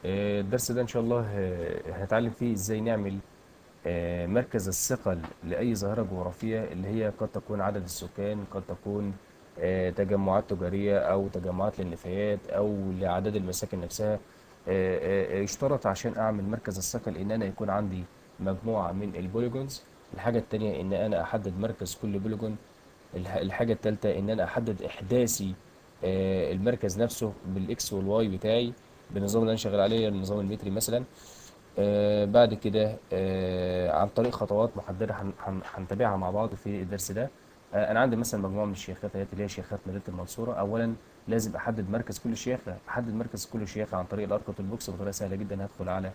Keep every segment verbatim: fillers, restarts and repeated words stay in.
آه، الدرس ده ان شاء الله آه، هنتعلم فيه ازاي نعمل آه، مركز الثقل لاي ظاهره جغرافيه، اللي هي قد تكون عدد السكان، قد تكون آه، تجمعات تجاريه او تجمعات للنفايات او لاعداد المساكن نفسها. آه، آه، آه، يشترط عشان اعمل مركز الثقل ان انا يكون عندي مجموعه من البوليجونز. الحاجه التانية ان انا احدد مركز كل بوليجون. الح- الحاجة التالتة إن أنا أحدد إحداثي آه، المركز نفسه بالإكس والواي بتاعي، بالنظام اللي أنا شغال عليه، النظام المتري مثلا. آه، بعد كده آه، عن طريق خطوات محددة هن- هن- هنتابعها مع بعض في الدرس ده. آه، أنا عندي مثلا مجموعة من الشيخات اهيت اللي هي شيخات مدينة المنصورة. أولا لازم أحدد مركز كل شيخة. أحدد مركز كل شيخة عن طريق الأركوت البوكس بطريقة سهلة جدا. هدخل على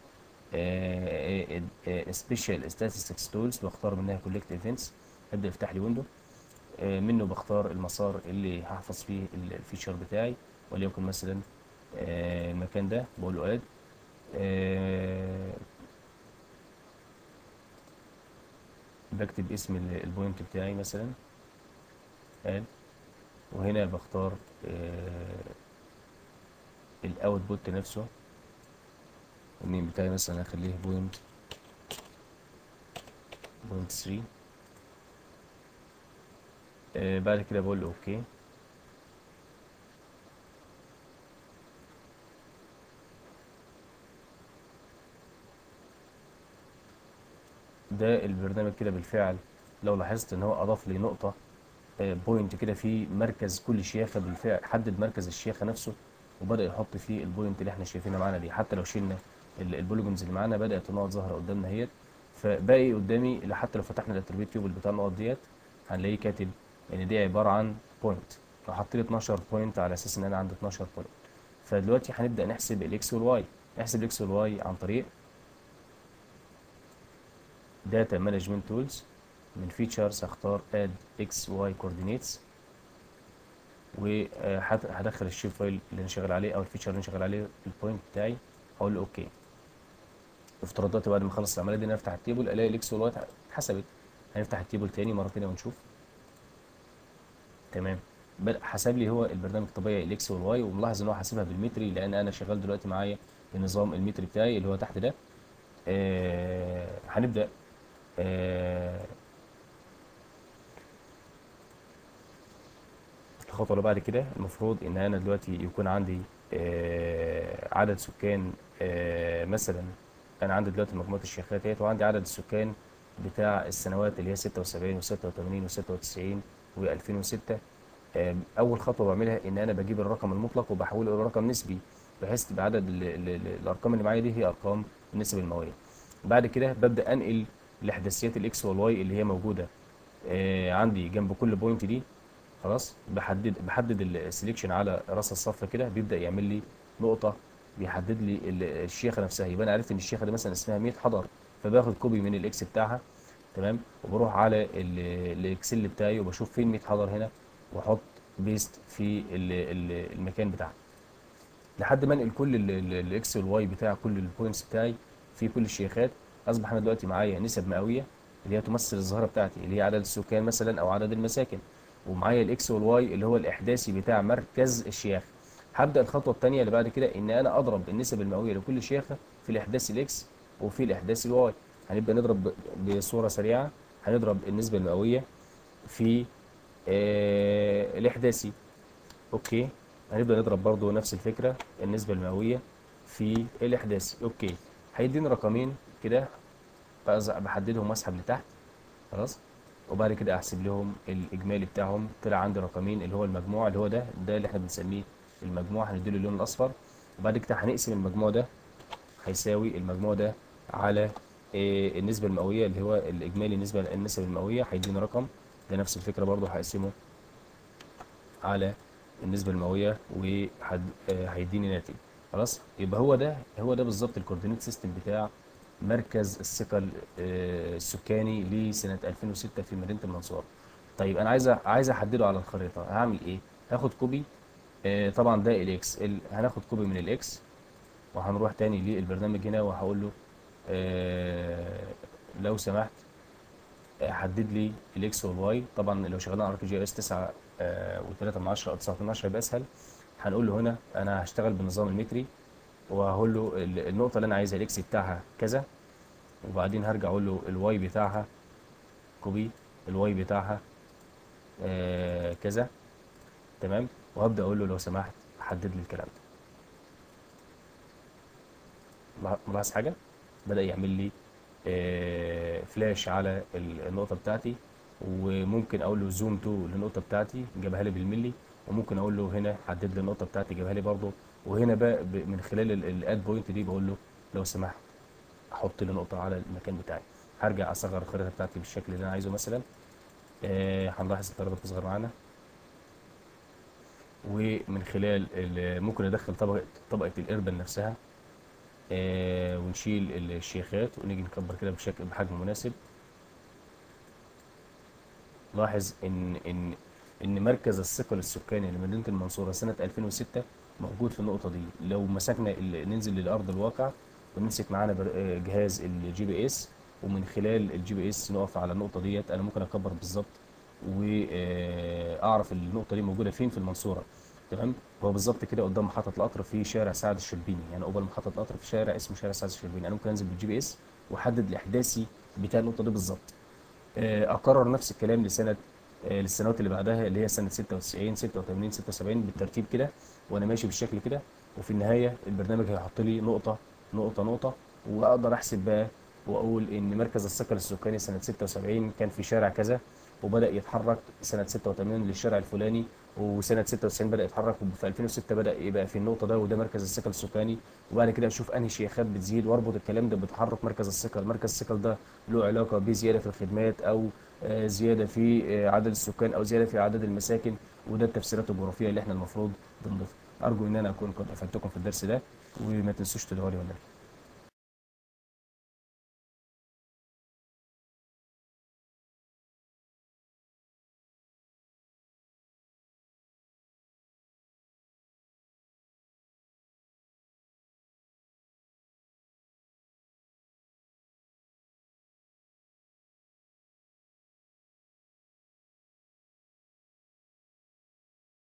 سبيشال statistics تولز واختار منها كولكت ايفنتس. هبدأ يفتح لي ويندو. آه، منه بختار المسار اللي هحفظ فيه ال- الفيشر بتاعي، وليكن مثلا آه، المكان ده بقول له اد. بكتب اسم ال- البوينت بتاعي مثلا اد. وهنا بختار الاوتبوت نفسه. النيم بتاعي مثلا هخليه بوينت بوينت ثلاثة. بعد كده بقول له اوكي. ده البرنامج كده بالفعل لو لاحظت ان هو اضاف لي نقطة بوينت كده في مركز كل شيخة. بالفعل حدد مركز الشيخة نفسه وبدأ يحط فيه البوينت اللي احنا شايفينها معانا دي. حتى لو شلنا ال- البوليجونز اللي معانا بدأت النقط ظاهرة قدامنا اهيت. فباقي قدامي اللي حتى لو فتحنا الاتربيت تيبل بتاع النقط ديت هنلاقيه كاتب ان دي عبارة عن بوينت. فحط لي اتناشر بوينت على اساس ان انا عندي اتناشر بوينت. فدلوقتي هنبدأ نحسب الاكس والواي. نحسب الاكس والواي عن طريق داتا مانجمنت تولز. من فيتشرز هختار اد اكس واي كوردينيتس، وهدخل الشيب فايل اللي انا شغال عليه او الفيتشر اللي انا شغال عليه البوينت بتاعي. هقول له اوكي. افتراضاتي بعد ما اخلص العمليه دي ان انا افتح التيبل الاقي الاكس والواي اتحسبت. هنفتح التيبل تاني مره تانيه ونشوف. تمام. بدأ حسب لي هو البرنامج الطبيعي الاكس والواي، وملاحظ ان هو حاسبها بالمتري لان انا شغال دلوقتي معايا النظام المتري بتاعي اللي هو تحت ده. آه هنبدا. آه الخطوه اللي بعد كده المفروض ان انا دلوقتي يكون عندي آه عدد سكان. آه مثلا انا عندي دلوقتي مجموعه الشيخات ديت، وعندي عدد السكان بتاع السنوات اللي هي ستة وسبعين و86 و96 و2006. اول خطوه بعملها ان انا بجيب الرقم المطلق وبحوله الى رقم نسبي، بحيث تبقى عدد ال ال ال الارقام اللي معايا دي هي ارقام النسب المئويه. بعد كده ببدا انقل الاحداثيات الاكس والواي اللي هي موجوده آه، عندي جنب كل بوينت دي. خلاص بحدد بحدد السليكشن على راس الصف كده، بيبدا يعمل لي نقطه بيحدد لي ال- الشيخه نفسها. يبقى انا عرفت ان الشيخه دي مثلا اسمها مية حضر، فباخد كوبي من الاكس بتاعها. تمام. وبروح على ال- الاكسل بتاعي وبشوف فين مية حضر هنا، واحط بيست في ال- ال- المكان بتاعها لحد ما انقل كل ال- ال- الاكس والواي بتاع كل البوينتس بتاعي في كل الشيخات. اصبح انا دلوقتي معايا نسب مئويه اللي هي تمثل الظاهره بتاعتي اللي هي عدد السكان مثلا او عدد المساكن، ومعايا الاكس والواي اللي هو الاحداثي بتاع مركز الشيخ. هبدا الخطوه الثانيه اللي بعد كده ان انا اضرب النسب المئويه لكل شيخه في الاحداث الاكس وفي الاحداث الواي. هنبدا نضرب ب- بصوره سريعه. هنضرب النسبه المئويه في آه الاحداثي. اوكي. هنبدأ نضرب برضو نفس الفكرة النسبة المئوية في الإحداثي. اوكي. هيديني رقمين كده، بأز- بحددهم واسحب لتحت. خلاص. وبعد كده احسب لهم الاجمالي بتاعهم. طلع عندي رقمين اللي هو المجموع اللي هو ده ده اللي احنا بنسميه المجموع، هنديله اللون الاصفر. وبعد كده هنقسم المجموع ده هيساوي المجموع ده على آه، النسبة المئوية اللي هو الإجمالي. النسبة النسب المئوية هيديني رقم. ده نفس الفكرة برضو هقسمه على النسبة المئوية وهيديني ناتج. خلاص. يبقى هو ده هو ده بالظبط الكوردينيت سيستم بتاع مركز الثقل آه، السكاني لسنة ألفين وستة في مدينة المنصورة. طيب انا عايز أ- عايز احدده على الخريطة. هعمل ايه؟ هاخد كوبي. آه، طبعا ده الاكس ال- هناخد كوبي من الاكس وهنروح تاني للبرنامج هنا وهقول له آه، لو سمحت حدد لي الاكس والواي. طبعا لو شغالين على ار كي جي اس تسعة و3 من عشرة او تسعة من عشرة يبقى اسهل. هنقول له هنا انا هشتغل بالنظام المتري. وهقول له ال- النقطه اللي انا عايزها الاكس بتاعها كذا، وبعدين هرجع اقول له الواي بتاعها كوبي، الواي بتاعها آه كذا. تمام. وهبدا اقول له لو سمحت حدد لي الكلام ده. ملاحظ حاجه؟ بدا يعمل لي آه فلاش على ال- النقطه بتاعتي، وممكن اقول له زوم تو للنقطه بتاعتي جابها لي بالملي، وممكن اقول له هنا حدد لي النقطه بتاعتي جابها لي برضه. وهنا بقى ب- من خلال الاد بوينت دي بقول له لو سمحت احط لي نقطه على المكان بتاعي. هرجع اصغر الخريطه بتاعتي بالشكل اللي انا عايزه مثلا. آه هنلاحظ الخريطه بتصغر معانا. ومن خلال ال- ممكن ادخل طبقه طبقه الاربن نفسها. آه ونشيل الشيخات ونيجي نكبر كده بشكل بحجم مناسب. لاحظ ان ان ان مركز الثقل السكاني لمدينه المنصوره سنه ألفين وستة موجود في النقطه دي. لو مسكنا ال- ننزل للارض الواقع ونمسك معانا بر- آه، جهاز الجي بي اس، ومن خلال الجي بي اس نقف على النقطه ديت، انا ممكن اكبر بالظبط واعرف النقطه دي موجوده فين في المنصوره. تمام. هو بالظبط كده قدام محطه القطر في شارع سعد الشربيني، يعني قبل محطه القطر في شارع اسمه شارع سعد الشربيني. انا ممكن انزل بالجي بي اس واحدد الاحداثي بتاع النقطه دي بالظبط. آه، اكرر نفس الكلام لسنه آه، للسنوات اللي بعدها اللي هي سنه ستة وتسعين ستة وثمانين ستة وسبعين بالترتيب كده، وانا ماشي بالشكل كده. وفي النهايه البرنامج هيحط لي نقطه نقطه نقطه، واقدر احسب بقى واقول ان مركز الثقل السكاني سنه ستة وسبعين كان في شارع كذا، وبدا يتحرك سنه ستة وثمانين للشارع الفلاني، وسنه ستة وتسعين بدا يتحرك، وفي ألفين وستة بدا يبقى في النقطه ده، وده مركز الثقل السكاني. وبعد كده اشوف انهي شيخات بتزيد واربط الكلام ده بتحرك مركز الثقل. مركز الثقل ده له علاقه بزياده في الخدمات، او آه، زياده في آه، عدد السكان، او زياده في عدد المساكن. وده التفسيرات الجغرافيه اللي احنا المفروض بنضيفها. ارجو ان انا اكون قد افدتكم في الدرس ده، وما تنسوش تدعوا لي ولا